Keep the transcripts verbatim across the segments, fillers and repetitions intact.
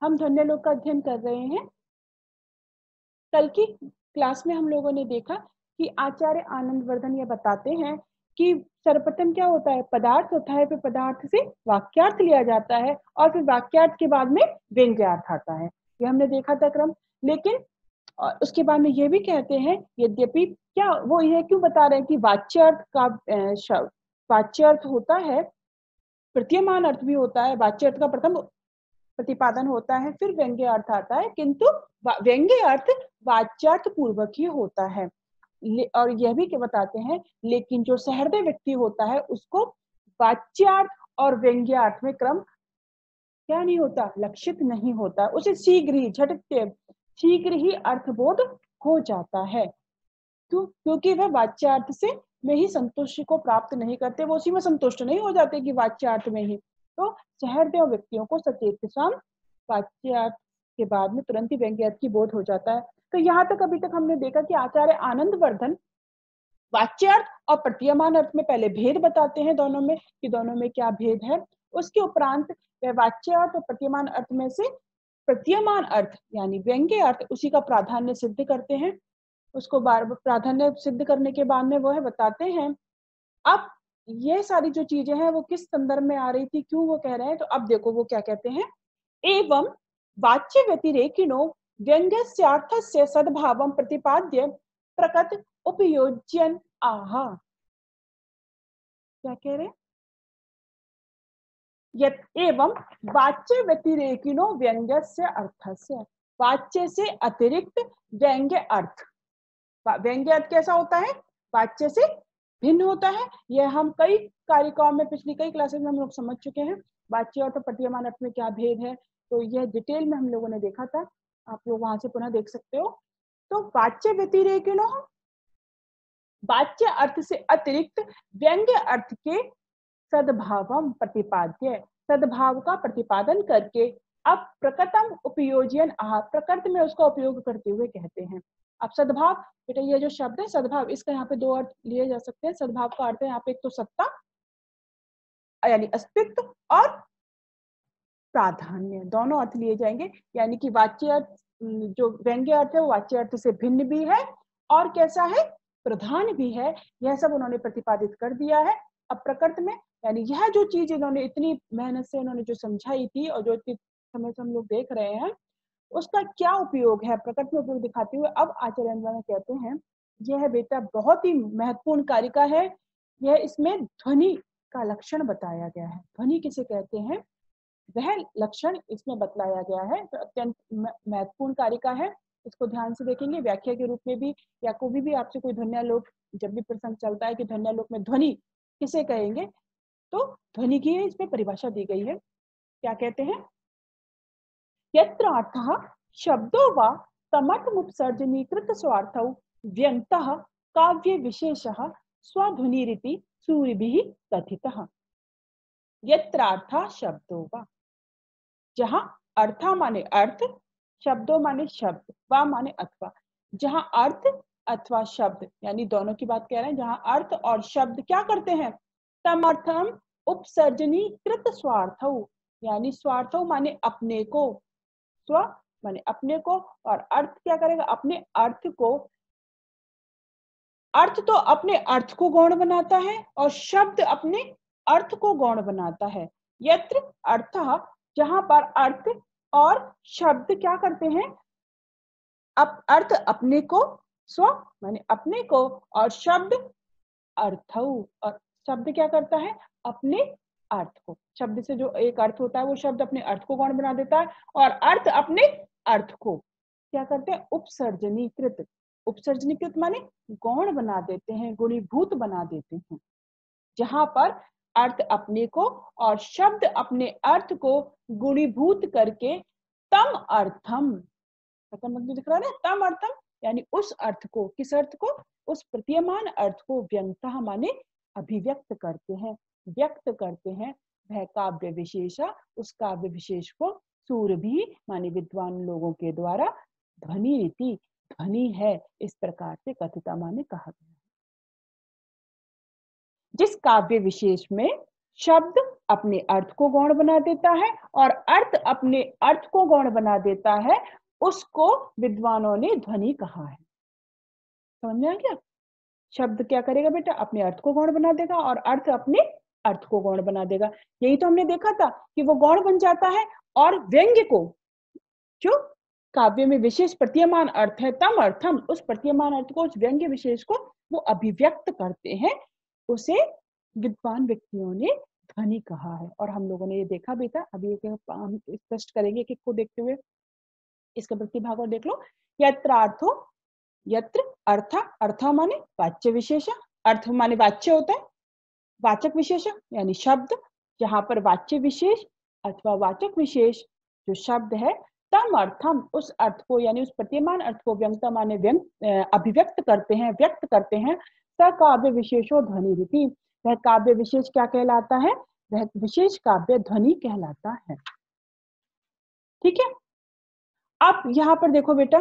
हम ध्वन्यालोक का अध्ययन कर रहे हैं। कल की क्लास में हम लोगों ने देखा कि आचार्य आनंदवर्धन ये बताते हैं कि सर्वप्रथम क्या होता है, पदार्थ होता है, फिर पदार्थ से वाक्यार्थ लिया जाता है और फिर वाक्यार्थ के बाद में व्यंग्यार्थ आता है। ये हमने देखा था क्रम। लेकिन और उसके बाद में ये भी कहते हैं, यद्यपि क्या वो ये क्यों बता रहे हैं कि वाच्यार्थ का शब्द वाच्यार्थ होता है, प्रतीयमान अर्थ भी होता है, वाच्यार्थ का प्रथम प्रतिपादन होता है, फिर व्यंग्य अर्थ आता है, किंतु व्यंग्य अर्थ वाच्यार्थ पूर्वक ही होता है। और यह भी क्या बताते हैं, लेकिन जो सहृदय व्यक्ति होता है उसको वाच्यार्थ और व्यंग्यार्थ में क्रम क्या नहीं होता, लक्षित नहीं होता, उसे शीघ्र ही झटके शीघ्र ही अर्थबोध हो जाता है। क्यों? क्योंकि वह वाच्यार्थ से में ही संतुष्टि को प्राप्त नहीं करते, वो उसी में संतुष्ट नहीं हो जाते कि वाच्यार्थ में ही। तो सहृदय व्यक्तियों को सचेत शाम वाच्यार्थ के बाद में तुरंत ही व्यंग्यार्थ की बोध हो जाता है। तो यहाँ तक अभी तक हमने देखा कि आचार्य आनंदवर्धन वाच्यार्थ और प्रतीयमान अर्थ में पहले भेद बताते हैं दोनों में, कि दोनों में क्या भेद है। उसके उपरांत वह वाच्यार्थ और प्रतीयमान अर्थ में से प्रतीयमान अर्थ यानी व्यंग्य अर्थ उसी का प्राधान्य सिद्ध करते हैं। उसको बार प्राधान्य सिद्ध करने के बाद में वो है बताते हैं, अब ये सारी जो चीजें हैं वो किस संदर्भ में आ रही थी, क्यों वो कह रहे हैं, तो अब देखो वो क्या कहते हैं। एवं वाच्य व्यतिरेकिनो व्यंग्यस्यार्थस्य सद्भावं प्रतिपाद्य प्रकट उपयोज्यन आह। क्या कह रहे हैं, एवं वाच्य व्यतिरेकिनो व्यंग्यस्य अर्थस्य, वाच्य से अतिरिक्त व्यंग्य अर्थ, व्यंग्य अर्थ कैसा होता है, वाच्य से भिन्न होता है। यह हम कई कारिकाओं में पिछली कई क्लासेस में हम लोग समझ चुके हैं, वाच्य अर्थ और प्रतीयमान अर्थ में क्या भेद है, तो यह डिटेल में हम लोगों ने देखा था, आप लोग वहां से पुनः देख सकते हो। तो वाच्य व्यतिरेकिनो, वाच्य अर्थ से अतिरिक्त व्यंग्य अर्थ के सद्भावम प्रतिपाद्य, सद्भाव का प्रतिपादन करके अब प्रकृतम उपयोजन आह, प्रकृत में उसका उपयोग करते हुए कहते हैं। अब सद्भाव, बेटा ये जो शब्द है सद्भाव, इसका यहाँ पे दो अर्थ लिए जा सकते हैं। सद्भाव का अर्थ है यहाँ पे एक तो सत्ता यानी अस्तित्व और प्राधान्य, दोनों अर्थ लिए जाएंगे। यानी कि वाच्य अर्थ, जो व्यंग्य अर्थ है वो वाच्य अर्थ से भिन्न भी है और कैसा है, प्रधान भी है। यह सब उन्होंने प्रतिपादित कर दिया है। अब प्रकृत में यानी यह जो चीज इन्होंने इतनी मेहनत से इन्होंने जो समझाई थी और जो इतनी समय से हम लोग देख रहे हैं, उसका क्या उपयोग है, प्रकट में उपयोग दिखाते हुए अब आचार्य कहते हैं, यह बेटा बहुत ही महत्वपूर्ण कारिका है। यह इसमें ध्वनि का लक्षण बताया गया है। ध्वनि किसे कहते हैं, वह लक्षण इसमें बतलाया गया है। तो अत्यंत महत्वपूर्ण कारिका है, इसको ध्यान से देखेंगे। व्याख्या के रूप में भी या कोई भी आपसे कोई ध्वन्यालोक जब भी प्रसंग चलता है कि ध्वन्यालोक में ध्वनि किसे कहेंगे, तो ध्वनि की इसमें परिभाषा दी गई है। क्या कहते हैं, यत्र अर्थः शब्दो वा तमर्थमुपसर्जनीकृत स्वार्थौ व्यंग्यः काव्य विशेषः स्वध्वनिरिति सूरिभिः कथितः। यत्र अर्थः शब्दो वा, जहां अर्था माने अर्थ, शब्दों माने शब्द, वा माने अथवा, जहां अर्थ अथवा शब्द यानी दोनों की बात कह रहे हैं, जहां अर्थ और शब्द क्या करते हैं, तमर्थम उपसर्जनीकृत स्वार्थौ, यानी स्वार्थौ माने अपने को, स्व माने अपने को, और अर्थ क्या करेगा, अपने अर्थ को, अर्थ तो अपने अर्थ को गौण बनाता है और शब्द अपने अर्थ को गौण बनाता है। यत्र अर्थः, जहां पर अर्थ और शब्द क्या करते हैं, अप, अर्थ अपने को, स्व माने अपने को, और शब्द अर्थौ, और शब्द क्या करता है, अपने अर्थ को। शब्द से जो एक अर्थ होता है वो शब्द अपने अर्थ को गौण बना देता है और अर्थ अपने अर्थ को क्या करते हैं, उपसर्जनीकृत, उपसर्जनीकृत माने गौण बना देते हैं, गुणीभूत बना देते हैं। जहां पर अर्थ अपने को और शब्द अपने अर्थ को गुणीभूत करके तम अर्थम, दिख रहा है ना, तम अर्थम यानी उस अर्थ को, किस अर्थ को, उस प्रतीयमान अर्थ को व्यंग्यः माने अभिव्यक्त करते हैं, व्यक्त करते हैं। वह काव्य विशेषा, उस काव्य विशेष को सूरभि माने विद्वान लोगों के द्वारा ध्वनि रीति, ध्वनि है, इस प्रकार से कथिता माने कहा गया। जिस काव्य विशेष में शब्द अपने अर्थ को गौण बना देता है और अर्थ अपने अर्थ को गौण बना देता है, उसको विद्वानों ने ध्वनि कहा है। समझ में आ गया? शब्द क्या करेगा बेटा? अपने अर्थ को गौण बना देगा और अर्थ अपने अर्थ को गौण बना देगा। यही तो हमने देखा था कि वो गौण बन जाता है और व्यंग्य को, जो काव्य में विशेष प्रतीयमान अर्थ है, तम अर्थम, उस प्रतीयमान अर्थ को, उस व्यंग्य विशेष को वो अभिव्यक्त करते हैं, उसे विद्वान व्यक्तियों ने ध्वनि कहा है। और हम लोगों ने ये देखा भी था, अभी एक हम स्पष्ट करेंगे एक एक को देखते हुए। इसका प्रतिभाग और देख लो। यत्र अर्थो, यत्र अर्थ, अर्थ माने वाच्य विशेष, अर्थ माने वाच्य होता है, वाचक विशेष यानी शब्द, जहां पर वाच्य विशेष अथवा वाचक विशेष जो शब्द है, तम अर्थम, उस अर्थ को यानी उस प्रतीयमान अर्थ को व्यंगता माने व्यंग अभिव्यक्त करते हैं, व्यक्त करते हैं। स काव्य विशेषो ध्वनि रीति, वह काव्य विशेष क्या कहलाता है? वह विशेष काव्य ध्वनि कहलाता है। ठीक है। अब यहां पर देखो बेटा,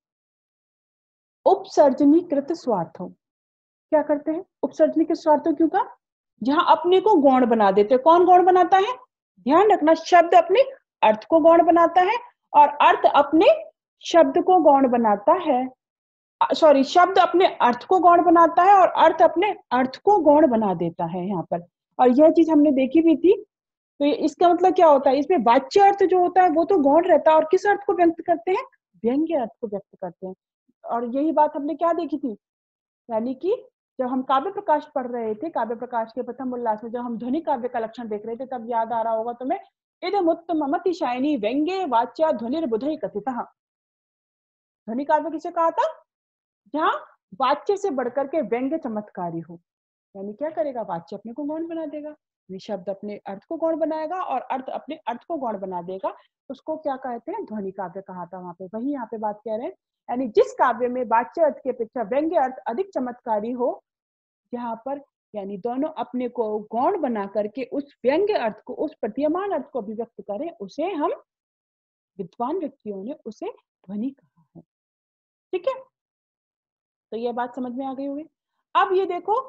उपसर्जनीकृत स्वार्थों, क्या करते हैं? उपसर्जनीकृत स्वार्थों क्यों का? जहां अपने को गौण बना देते। कौन गौण बनाता है? ध्यान रखना, शब्द अपने अर्थ को गौण बनाता है और अर्थ अपने शब्द को गौण बनाता है। सॉरी, शब्द अपने अर्थ को गौण बनाता है और अर्थ अपने अर्थ को गौण बना देता है यहाँ पर। और यह चीज हमने देखी भी थी। तो इसका मतलब क्या होता है? इसमें वाच्य अर्थ जो होता है वो तो गौण रहता है और किस अर्थ को व्यक्त करते हैं? व्यंग्य अर्थ को व्यक्त करते हैं। और यही बात हमने क्या देखी थी? यानी कि जब हम काव्य प्रकाश पढ़ रहे थे, काव्य प्रकाश के प्रथम उल्लास में जब हम ध्वनि काव्य का लक्षण देख रहे थे, तब याद आ रहा होगा तुम्हें, इदमुत्तम अतिशायिनी व्यंग्ये वाच्या ध्वनिर्बुधै कथितः। ध्वनि काव्य किसे कहा था? जहां वाच्य से बढ़कर के व्यंग्य चमत्कारी हो। यानी क्या करेगा? वाच्य अपने को गौण बना देगा, शब्द अपने अर्थ को गौण बनाएगा और अर्थ अपने अर्थ को गौण बना देगा। उसको क्या कहते हैं? ध्वनि काव्य कहा था वहां पे। वही यहाँ पे बात कह रहे हैं, यानी जिस काव्य में वाच्य अर्थ की अपेक्षा व्यंग्य अर्थ अधिक चमत्कारी हो, जहां पर यानी दोनों अपने को गौण बना करके उस व्यंग्य अर्थ को, उस प्रतीयमान अर्थ को अभिव्यक्त करें, उसे हम विद्वान व्यक्तियों ने उसे ध्वनि कहा है। ठीक है, तो यह बात समझ में आ गई होगी। अब ये देखो,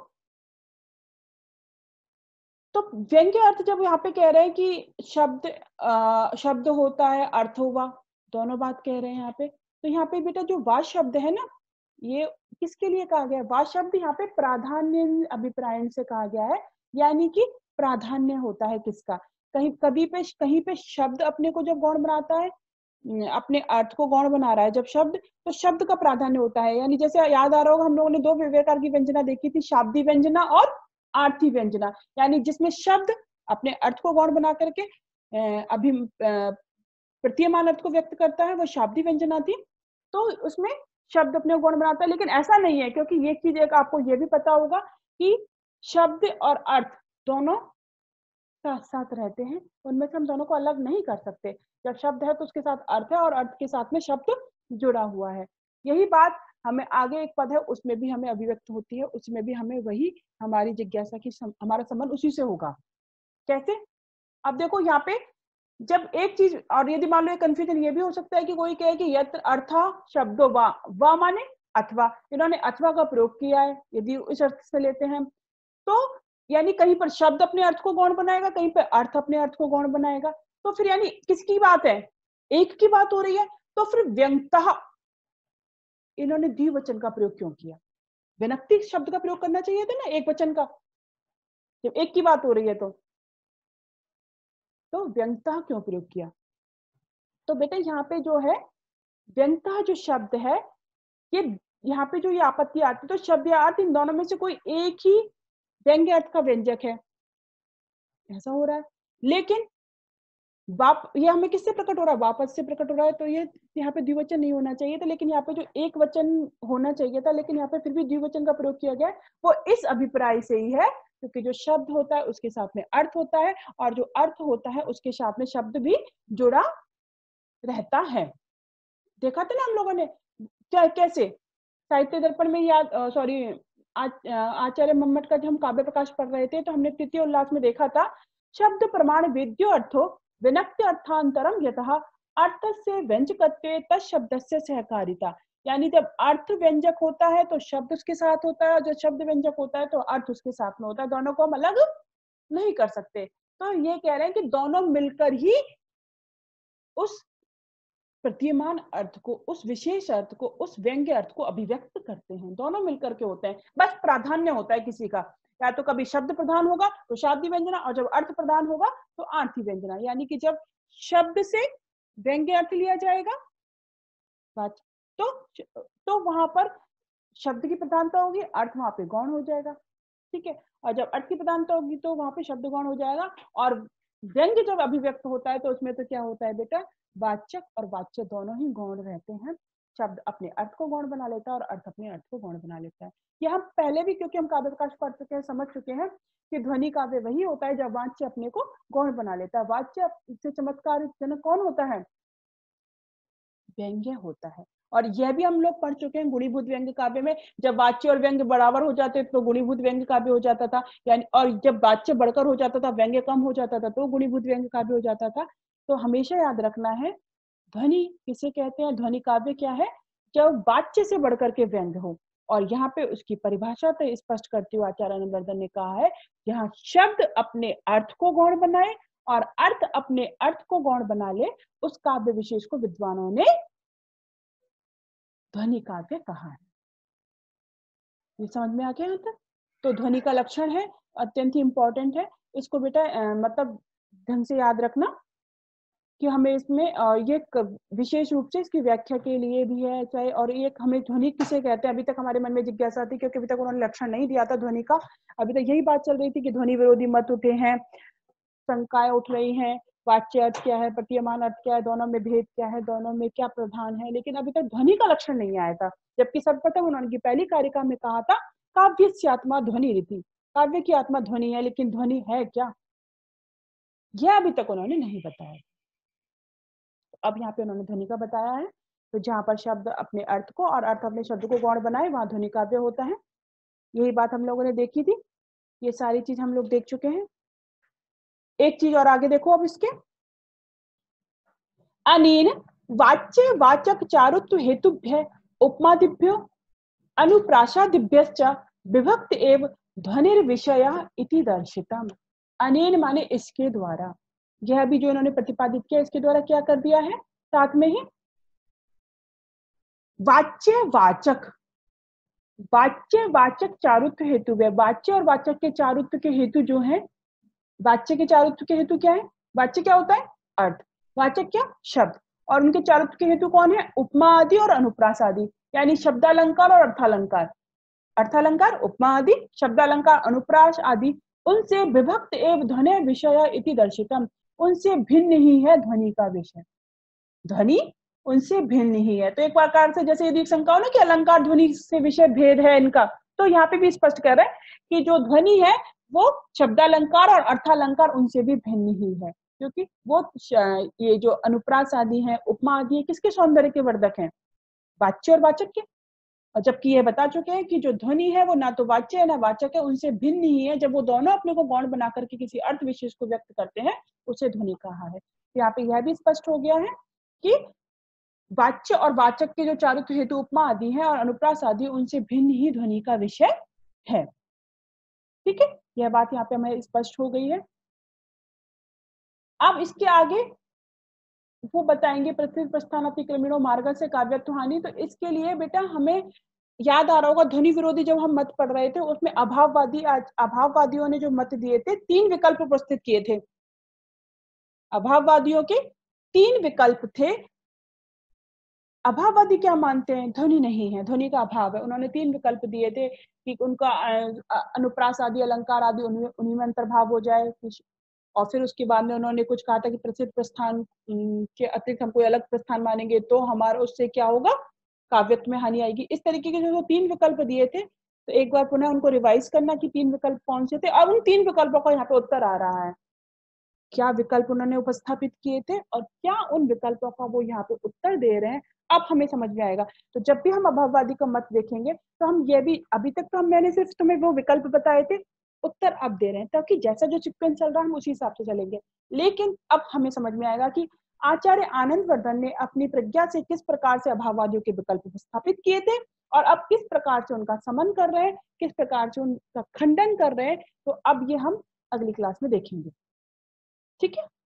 तो व्यंग्य अर्थ जब यहाँ पे कह रहे हैं कि शब्द आ, शब्द होता है, अर्थ हुआ, दोनों बात कह रहे हैं यहाँ पे। तो यहाँ पे बेटा जो वा शब्द है ना, ये किसके लिए कहा गया है? वा शब्द यहाँ पे प्राधान्य अभिप्रायण से कहा गया है, यानी कि प्राधान्य होता है किसका? कहीं कभी पे कहीं पे शब्द अपने को जब गौण बनाता है, अपने अर्थ को गौण बना रहा है जब शब्द, तो शब्द का प्राधान्य होता है। यानी जैसे याद आ रहा होगा, हम लोगों ने दो प्रकार की व्यंजना देखी थी, शाब्दी व्यंजना और आर्थी व्यंजना। यानी जिसमें शब्द अपने अर्थ को गौण बना करके अभी प्रतीयमान अर्थ को व्यक्त करता है, वो शाब्दी व्यंजना थी। तो उसमें शब्द अपने गौण बनाता है, लेकिन ऐसा नहीं है, क्योंकि ये चीज एक आपको ये भी पता होगा कि शब्द और अर्थ दोनों साथ साथ रहते हैं, उनमें से हम दोनों को अलग नहीं कर सकते। जब शब्द है तो उसके साथ अर्थ है और अर्थ के साथ में शब्द जुड़ा हुआ है। यही बात हमें आगे एक पद है उसमें भी हमें अभिव्यक्त होती है, उसमें भी हमें वही हमारी जिज्ञासा की सम, हमारा संबंध उसी से होगा। कैसे? अब देखो यहाँ पे जब एक चीज, और यदि मान लो कंफ्यूजन ये भी हो सकता है कि कोई कहे कि यत्र अर्था शब्दो वा, वा माने अथवा, इन्होंने अथवा का प्रयोग किया है, यदि इस अर्थ से लेते हैं तो यानी कहीं पर शब्द अपने अर्थ को गौण बनाएगा, कहीं पर अर्थ अपने अर्थ को गौण बनाएगा। तो फिर यानी किसकी बात है? एक की बात हो रही है। तो फिर व्यंग्यतः इन्होंने द्विवचन का प्रयोग क्यों किया? विनक्ति शब्द का प्रयोग करना चाहिए था ना एक वचन का, जब एक की बात हो रही है तो तो व्यंग्यतः क्यों प्रयोग किया? तो बेटा यहाँ पे जो है व्यंग्यतः जो शब्द है, ये यहाँ पे जो ये आपत्ति आती है, तो शब्द या अर्थ इन दोनों में से कोई एक ही व्यंग्य अर्थ का व्यंजक है, ऐसा हो रहा है। लेकिन वाप ये हमें किससे प्रकट हो रहा है? वापस से प्रकट हो रहा है। तो ये यहाँ पे द्विवचन नहीं होना चाहिए था, लेकिन यहाँ पे जो एक वचन होना चाहिए था, लेकिन यहाँ पे फिर भी द्विवचन का प्रयोग किया गया। वो इस अभिप्राय से ही है क्योंकि जो शब्द होता है उसके साथ में अर्थ होता है, और जो अर्थ होता है उसके साथ में शब्द भी जुड़ा रहता है। देखा था ना हम लोगों ने क्या, कैसे साहित्य दर्पण में याद, सॉरी आचार्य मम्मट का जब हम काव्य प्रकाश पढ़ रहे थे, तो हमने तृतीय उल्लास में देखा था, शब्द प्रमाण वेद्यो अर्थो विनक्ति अर्थांतरम यतः अर्थ से व्यंजकत्वे तत्शब्दस्य सहकारिता। यानी जब अर्थ व्यंजक होता है तो शब्द उसके साथ होता है, और जो शब्द व्यंजक होता है तो अर्थ उसके साथ में होता है, दोनों को हम अलग नहीं कर सकते। तो ये कह रहे हैं कि दोनों मिलकर ही उस प्रतीयमान अर्थ को, उस विशेष अर्थ को, उस व्यंग्य अर्थ को अभिव्यक्त करते हैं, दोनों मिलकर के होते हैं। बस प्राधान्य होता है किसी का, या तो कभी शब्द प्रधान होगा तो शाब्दी व्यंजना, और जब अर्थ प्रधान होगा तो आर्थी व्यंजना। यानी कि जब शब्द से व्यंग्य अर्थ लिया जाएगा तो तो वहां पर शब्द की प्रधानता होगी, अर्थ वहां पे गौण हो जाएगा, ठीक है। और जब अर्थ की प्रधानता होगी तो वहां पे शब्द गौण हो जाएगा। और व्यंग्य जब अभिव्यक्त होता है तो उसमें तो क्या होता है बेटा, वाचक और वाच्य दोनों ही गौण रहते हैं। शब्द अपने अर्थ को गौण बना लेता है और अर्थ अपने अर्थ को गौण बना लेता है। ये हम पहले भी, क्योंकि हम काव्य प्रकाश पढ़ चुके हैं, समझ चुके हैं कि ध्वनि काव्य वही होता है जब वाच्य अपने को गौण बना लेता है। वाच्य से चमत्कार जनक कौन होता है, व्यंग्य होता है। और यह भी हम लोग पढ़ चुके हैं गुणीभूत व्यंग्य काव्य में, जब वाच्य और व्यंग्य बराबर हो जाते तो गुणीभूत व्यंग्य काव्य हो जाता था, यानी और जब वाच्य बढ़कर हो जाता था, व्यंग्य कम हो जाता था तो गुणीभूत व्यंग्य काव्य हो जाता था। तो हमेशा याद रखना है, ध्वनि किसे कहते हैं, ध्वनि काव्य क्या है, जब वाच्य से बढ़कर के व्यंग्य हो। और यहाँ पे उसकी परिभाषा तो स्पष्ट करते हुए आचार्य आनंदवर्धन ने कहा है, जहाँ शब्द अपने अर्थ को गौण बनाए और अर्थ अपने अर्थ को गौण बना ले, उस काव्य विशेष को विद्वानों ने ध्वनि काव्य कहा है। ये समझ में आ गया यहाँ तक? तो ध्वनि का लक्षण है, अत्यंत ही इंपॉर्टेंट है, इसको बेटा आ, मतलब ढंग से याद रखना कि हमें इसमें आ, ये विशेष रूप से इसकी व्याख्या के लिए भी है, चाहे और एक हमें ध्वनि किसे कहते हैं, अभी तक हमारे मन में जिज्ञासा थी क्योंकि अभी तक उन्होंने लक्षण नहीं दिया था ध्वनि का। अभी तक यही बात चल रही थी कि ध्वनि विरोधी मत उठे हैं, शंकाएं उठ रही हैं, वाच्य अर्थ क्या है, प्रतीयमान अर्थ क्या है, दोनों में भेद क्या है, दोनों में क्या प्रधान है, लेकिन अभी तक ध्वनि का लक्षण नहीं आया था। जबकि सर्वप्रथम उन्होंने पहली कारिका में कहा था काव्य आत्मा ध्वनि रीति, काव्य की आत्मा ध्वनि है, लेकिन ध्वनि है क्या, यह अभी तक उन्होंने नहीं बताया। अब यहाँ पे उन्होंने ध्वनि का बताया है। तो जहां पर शब्द अपने अर्थ को और अर्थ अपने शब्द को गौण बनाए, वहां ध्वनि काव्य होता है। यही बात हम लोगों ने देखी थी, ये सारी चीज हम लोग देख चुके हैं। एक चीज और आगे देखो अब इसके, अनेन वाच्य वाचक चारुत्व हेतुभ्य उपमादिभ्यो अनुप्रासादिभ्यश्च विभक्त एव ध्वनिर्विषयः इति दर्शितम्। अनेन माने इसके द्वारा, यह भी जो इन्होंने प्रतिपादित किया इसके द्वारा क्या कर दिया है, साथ में ही वाच्य वाचक, वाच्य वाचक चारुत्व हेतु है, वाच्य और वाचक के चारुत्व के हेतु जो है, वाच्य के चारुत्व के हेतु क्या है, वाच्य क्या होता है अर्थ, वाचक क्या शब्द, और उनके चारुत्व के हेतु कौन है, उपमा आदि और अनुप्रास आदि, यानी शब्दालंकार और अर्थालंकार, अर्थालंकार उपमा आदि, शब्दालंकार अनुप्रास आदि, उनसे विभक्त एवं ध्वनि विषय इति दर्शितम, उनसे भिन्न ही है ध्वनि का विषय, ध्वनि उनसे भिन्न ही है। तो एक प्रकार से जैसे यदि शंका हो ना कि अलंकार ध्वनि से विषय भेद है इनका, तो यहाँ पे भी स्पष्ट कर रहे हैं कि जो ध्वनि है वो शब्दालंकार और अर्थालंकार उनसे भी भिन्न ही है, क्योंकि वो ये जो अनुप्रास आदि है, उपमा आदि है, किसके सौंदर्य के वर्धक हैं, वाच्य और वाचक के। और जबकि ये बता चुके हैं कि जो ध्वनि है वो ना तो वाच्य है ना वाचक है, उनसे भिन्न ही है, जब वो दोनों अपने को गौण बना करके किसी अर्थ विशेष को व्यक्त करते हैं उसे ध्वनि कहा है। तो यहाँ पे यह भी स्पष्ट हो गया है कि वाच्य और वाचक के जो चारुत्व हेतु उपमा आदि है और अनुप्रास आदि, उनसे भिन्न ही ध्वनि का विषय है। ठीक है, यह बात यहाँ पे हमें स्पष्ट हो गई है। अब इसके आगे वो बताएंगे प्रसिद्ध प्रस्थान अतिक्रमणों मार्ग से काव्यत्व हानि। तो इसके लिए बेटा हमें याद आ रहा होगा, ध्वनि विरोधी जब हम मत पढ़ रहे थे उसमें अभाववादी अभाववादियों ने जो मत दिए थे, तीन विकल्प प्रस्तुत किए थे, अभाववादियों के तीन विकल्प थे। अभाववादी क्या मानते हैं, ध्वनि नहीं है, ध्वनि का अभाव है। उन्होंने तीन विकल्प दिए थे कि उनका अनुप्रास आदि अलंकार आदि उन्हीं में अंतर्भाव हो जाए, और फिर उसके बाद में उन्होंने कुछ कहा था कि प्रसिद्ध प्रस्थान के अतिरिक्त हम कोई अलग प्रस्थान मानेंगे तो हमारा उससे क्या होगा, काव्यत्व में हानि आएगी। इस तरीके के जो तीन विकल्प दिए थे, तो एक बार पुनः उनको रिवाइज करना कि तीन विकल्प कौन से थे। अब उन तीन विकल्पों का यहाँ पे उत्तर आ रहा है, क्या विकल्प उन्होंने उपस्थापित किए थे और क्या उन विकल्पों का वो यहाँ पे उत्तर दे रहे हैं, अब हमें समझ में आएगा। तो जब भी हम अभाववादी का मत देखेंगे तो हम ये भी, अभी तक तो हम मैंने सिर्फ तुम्हें वो विकल्प बताए थे, उत्तर अब दे रहे हैं, ताकि जैसा जो सीक्वेंस चल रहा है हम उसी हिसाब से चलेंगे। लेकिन अब हमें समझ में आएगा कि आचार्य आनंदवर्धन ने अपनी प्रज्ञा से किस प्रकार से अभाववादियों के विकल्प स्थापित किए थे और अब किस प्रकार से उनका समन कर रहे हैं, किस प्रकार से उनका खंडन कर रहे हैं। तो अब ये हम अगली क्लास में देखेंगे। ठीक है?